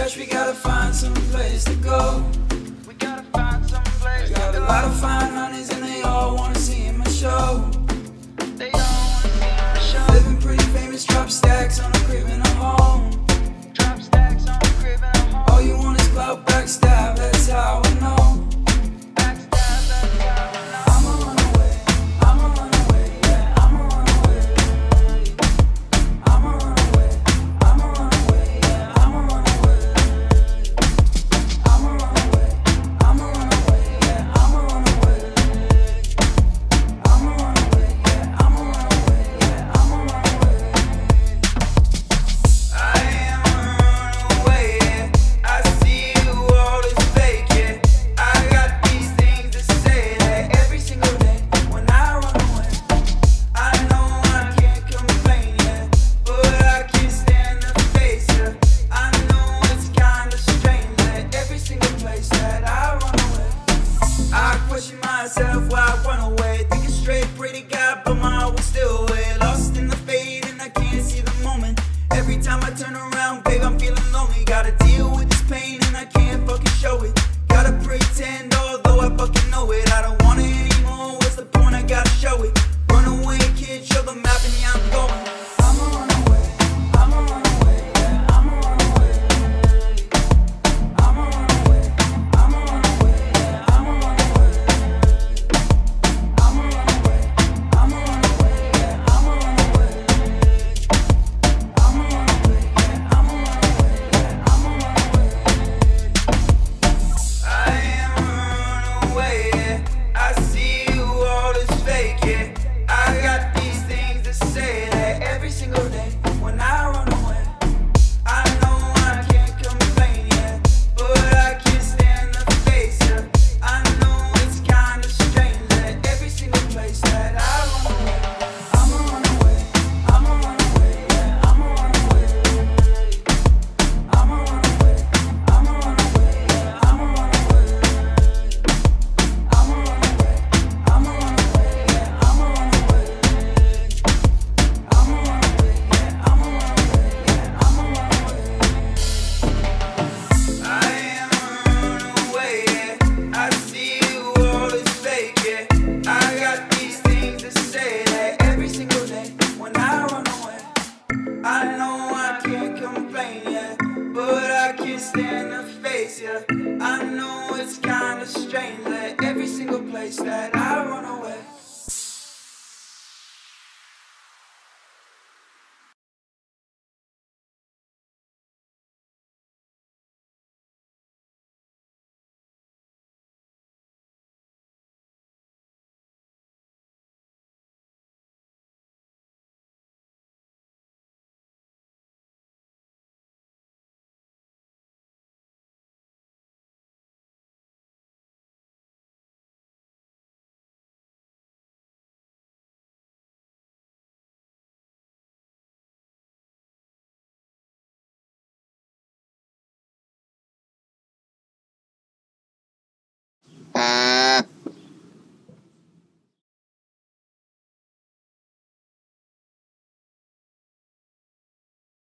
rush, we gotta find some place to go. We gotta find some place I got to a go. lot of fine honeys and they all wanna see in my show. They all wanna be on the show. Living pretty famous, drop stacks on a crib and a home. Drop stacks on the crib and a home. All you want is clout, backstab, that's how I know. Backstab, that's how I know. I'm a runaway, I'm a runaway, yeah, I'm a runaway. I'm a runaway, I'm a runaway, yeah, I'm a runaway. I'm a runaway, I'm a runaway, yeah, I'm a runaway. I'm a runaway, yeah, I'm a runaway, yeah, I'm a runaway. I am a runaway, yeah. I see you all is fake, yeah. I got these things to say that every single day when I run away. I know I can't complain, yeah, but I can't stand the face, yeah. I know it's kinda strange that every single place that I run away, I question myself why I run away. Thinking straight, pretty guy, but my heart was still away. Lost in the fade and I can't see the moment. Every time I turn around, babe, I'm feeling lonely. Gotta deal with this pain and I can't fucking show it. Gotta pretend, although I fucking know it. I don't want it anymore, what's the point? I gotta show it. Run away, kid, show the map and yeah, I'm going. I'm a runaway, I'm a runaway, yeah, I'm a runaway. I'm a runaway, I'm a runaway, yeah, I'm a runaway. I'm a runaway, I'm a runaway, yeah, I'm a runaway. I'm a runaway, yeah, I'm a runaway, yeah, I'm a runaway. I am a runaway, yeah. I see you all is fake, yeah. I got these things to say that every single day when I run away. I know I can't complain, yeah, but I can't stand the face, yeah. I know it's kinda strange that every single place that I run away. I'm a runaway, I'm a runaway, yeah, I'm a runaway. I'm a runaway, I'm a runaway, yeah, I'm a runaway. I'm a runaway, I'm a runaway, yeah, I'm a runaway. I'm a runaway, yeah, I'm a runaway, yeah, I'm a runaway. I am a runaway, yeah. I see you all is fake, yeah. I got these things to say that every single day when I run away. I know I can't complain, yeah, but I can't stand the face, yeah. I know it's kinda strange that every single place that I run away.